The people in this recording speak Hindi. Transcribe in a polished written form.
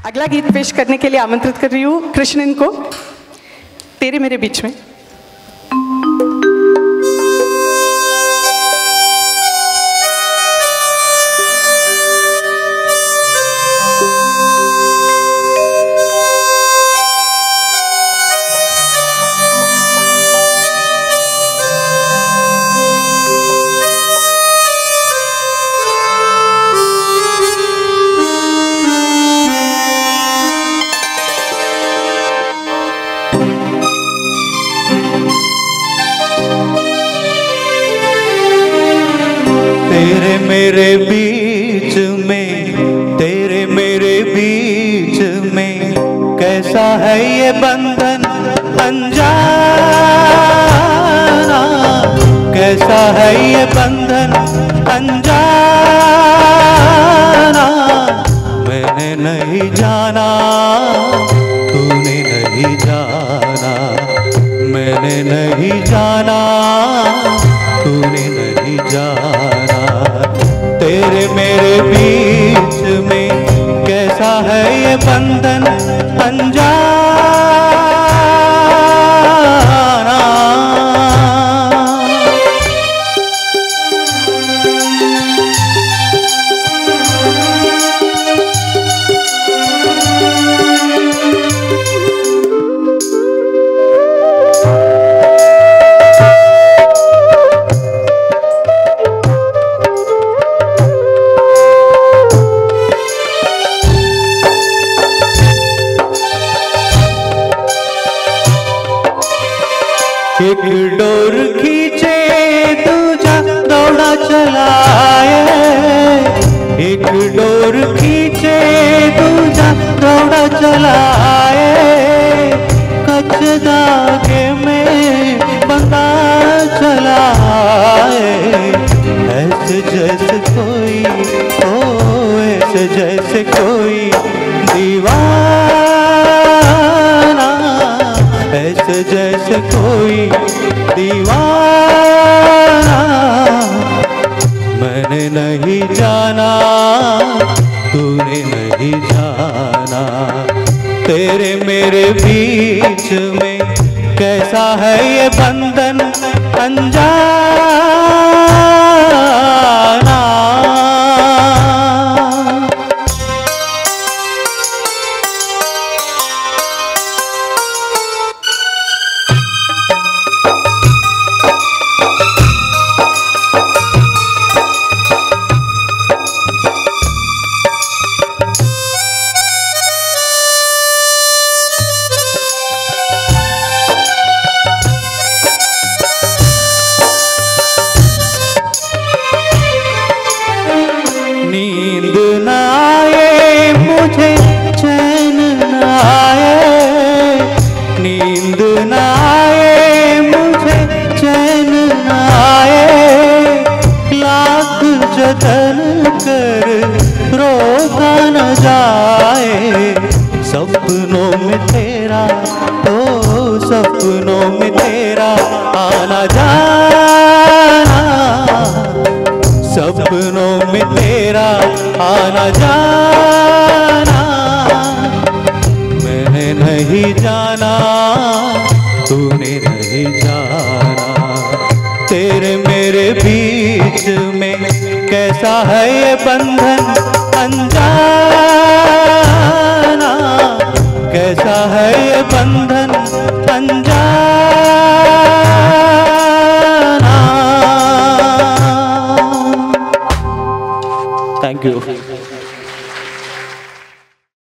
अगला गीत पेश करने के लिए आमंत्रित कर रही हूँ कृष्णन को, तेरे मेरे बीच में। तेरे मेरे बीच में, तेरे मेरे बीच में कैसा है ये बंधन अनजाना, कैसा है ये बंधन अनजाना। मैंने नहीं जाना, तूने नहीं जाना, मैंने नहीं जाना, तूने नहीं जाना। तेरे मेरे बीच में कैसा है ये बंधन अनजाना। एक डोर खींचे दूजा दौड़ा चलाए, एक डोर खींचे दूजा दौड़ा चलाए। कच धागे में बंधा चलाए, ऐसे जैसे कोई ओ, ऐसे जैसे कोई दीवाना, ऐसे जैसे कोई दीवाना। मैंने नहीं जाना, तूने नहीं जाना। तेरे मेरे बीच में कैसा है ये बंधन अनजाना। नींद न आए मुझे, चैन न आए, नींद न आए मुझे, चैन न आए। लाख जतन कर रोका न जाए, सपनों में तेरा ओ, सपनों में तेरा आना जाना, सपनों में तेरा आना जाना। मैंने नहीं जाना, तूने नहीं जाना। तेरे मेरे बीच में कैसा है ये बंधन अनजाना, कैसा है ये बंधन अनजाना। Thank you.